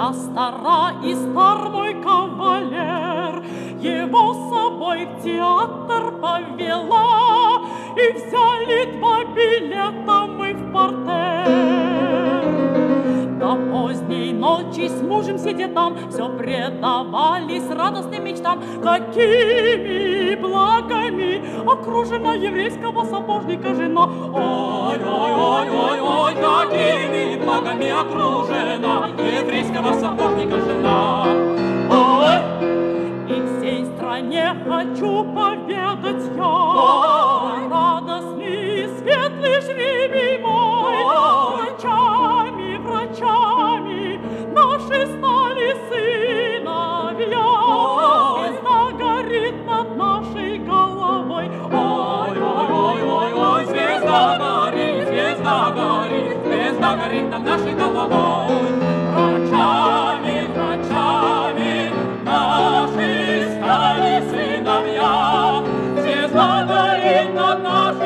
Я стара и стар мой кавалер, его с собой в театр повела, и взяли 2 билета мы в партер. До поздней ночи с мужем сидя там, все предавались радостным мечтам. Какими благами окружена еврейского сапожника жена. Ой, ой, ой, ой, ой, какими благами окружена еврейского сапожника жена. Ой, и всей стране хочу поведать я, ой, радостный, светлый жребий мой. Врачами, врачами наши стали сыновья. Звезда горит над нашей головой. Ой, ой, ой, ой, ой, звезда горит, звезда горит, звезда горит над нашей головой. Врачами, врачами наши стали сыновья. Звезда горит над нашей